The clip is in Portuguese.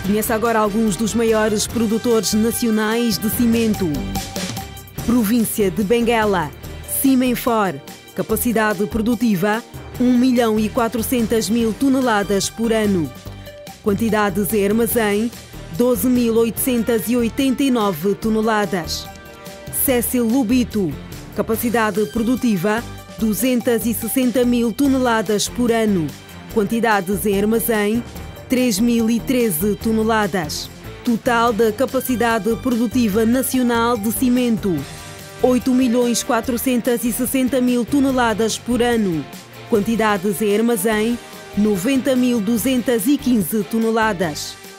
Conheça agora alguns dos maiores produtores nacionais de cimento. Província de Benguela, Cimenfor, capacidade produtiva 1.400.000 toneladas por ano. Quantidades em armazém 12.889 toneladas. Cécil Lubito, capacidade produtiva 260.000 toneladas por ano. Quantidades em armazém 3.013 toneladas. Total da capacidade produtiva nacional de cimento 8.460.000 toneladas por ano. Quantidades em armazém 90.215 toneladas.